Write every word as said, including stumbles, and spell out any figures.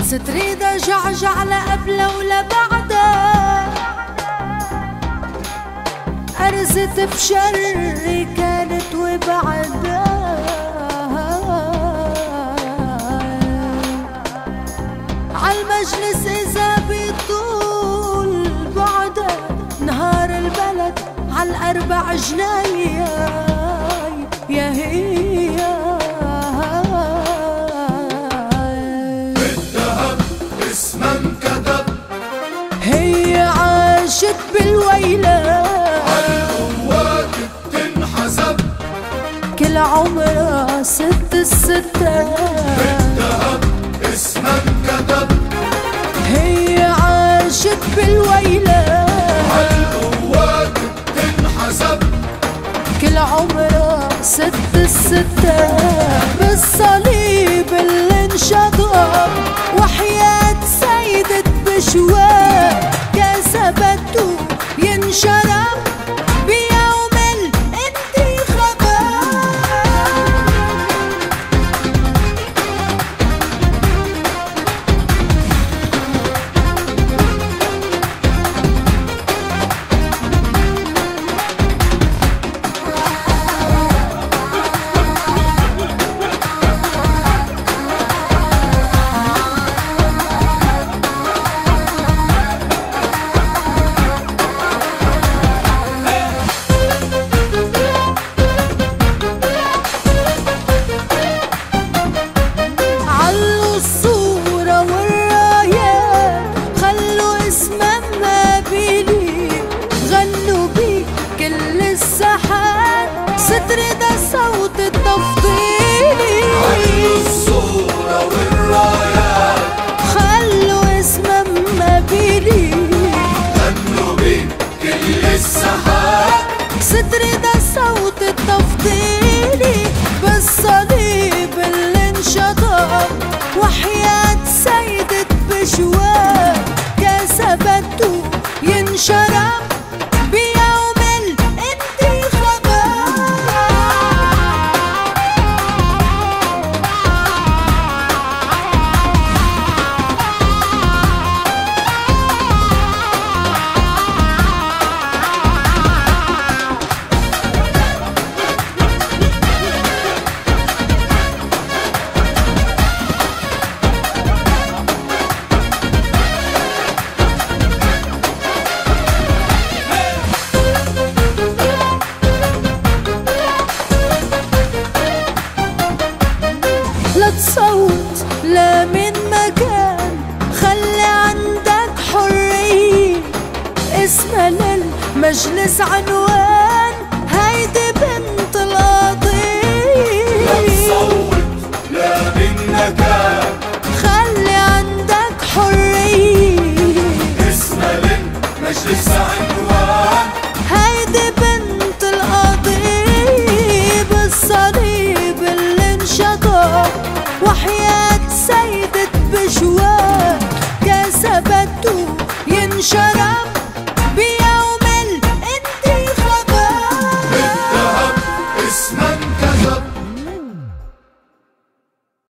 ستريدها جعجع لا قبله ولا بعده، أرزت بشر كانت وبعدها. عالمجلس إذا بيطول بعده، نهار البلد عالأربع جناي يا هي. بالذهب اسمها انكتب، هي عاشت بالويلة عالقوات بتنحسب، كل عمرها ست الستات. بالذهب اسمها انكتب، هي عاشت بالويلة عالقوات بتنحسب، كل عمرها ست الستات. بالصليب اللي انشطب وحياة سيدة بشوات، كسبته ينشرب بيوم الانتخابات. ستريدها صوت التفضيلي، علوا الصورة والرايات، خلوا اسمها مبيلي، غنوا بين كل الساحات. ستريدها صوت التفضيلي، بالصليب اللي انشطب وحياة سيدة بشوات، كسبته ينشرب بيوم الانتخابات. لا تصوت لا من مكان، خلي عندك حرية، اسمها للمجلس عنوان، هيدي بنت القضية. لا تصوت لا من مكان، خلي عندك حرية، اسمها للمجلس عنوان، هيدي